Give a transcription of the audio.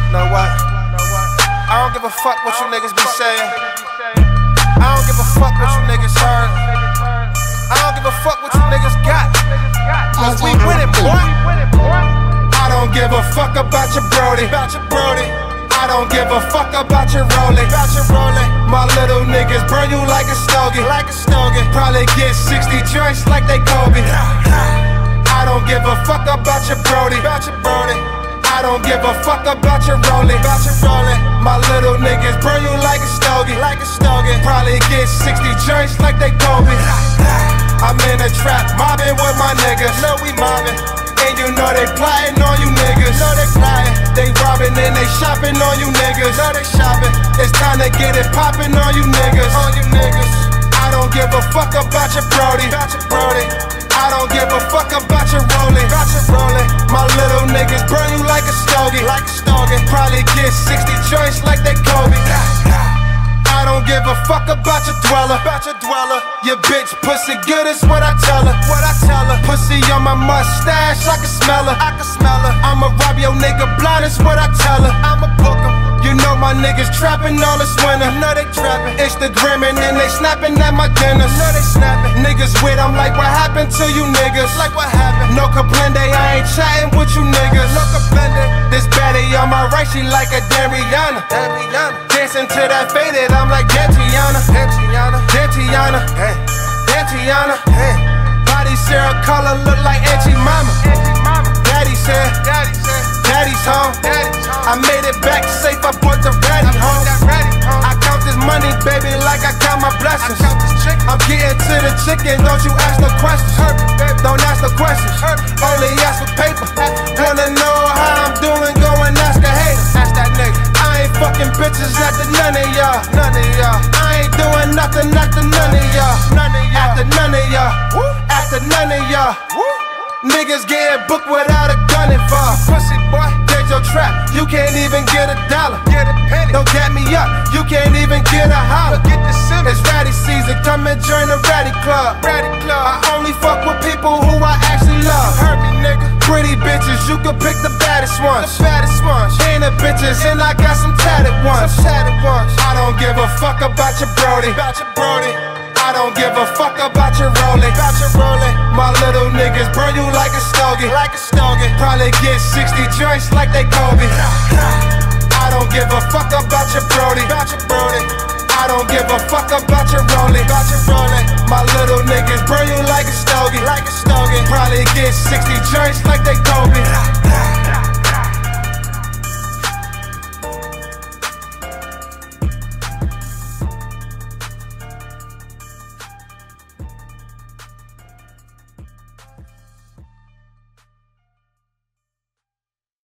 Know what? I don't give a fuck what you niggas be saying. I don't give a fuck what you niggas heard. I don't give a fuck what you niggas got. Cause we winning, boy. I don't give a fuck about your Brody. I don't give a fuck about your rolling. My little niggas burn you like a stogie. Probably get 60 joints like they Kobe. I don't give a fuck about your Brody. I don't give a fuck about your rolling. My little niggas burn you like a stogie. Probably get 60 joints like they Kobe. I'm in the trap, mobbing with my niggas. Know we mobbing, and you know they plotting on you niggas. They robbing and they shopping on you niggas. It's time to get it popping on you niggas. I don't give a fuck about your Brody. I don't give a fuck about your rolling. My little niggas burn you like a stogie. Probably get 60 joints like they Kobe. I don't give a fuck about your dweller. Your bitch pussy good is what I tell her. Pussy on my mustache, I can smell her. I'ma rob your nigga blind is what I tell her. I'ma book him. You know my niggas trapping all this winter. Instagramming and they snapping at my dinners. Niggas with I'm like, what happened to you niggas? No comprende, I ain't chatting with you niggas. This baddie on my right, she like a damn Rihanna. Dancing to that faded, I'm like Dantiana. Body Sarah color look like Auntie Mama. Daddy said, Daddy's home. I made it back safe, I brought the ratty home. I count this money, baby, like I count my blessings. I'm getting to the chicken, don't you ask no questions. Don't ask no questions, only ask for paper. Wanna know how I'm doing, go and ask a hater. Ask that nigga. I ain't fucking bitches after none of y'all. I ain't doing nothing after none of y'all. After none of y'all. After none of y'all. Niggas getting booked without a gun involved. Pussy boy, there's your trap. You can't even get a dollar. Don't get me up. You can't even get a holler. It's ratty season. Come and join the ratty club. I only fuck with people who I actually love. Heard me, nigga. Pretty bitches, you can pick the baddest ones. And the bitches, and I got some tatted ones. I don't give a fuck about your Brody. I don't give a fuck about your rolling. My little niggas burn you like a stogie. Probably get 60 joints like they Kobe. I don't give a fuck about your Brody. I don't give a fuck about your rolling. My little niggas burn you like a stogie. Probably get 60 joints like they Kobe.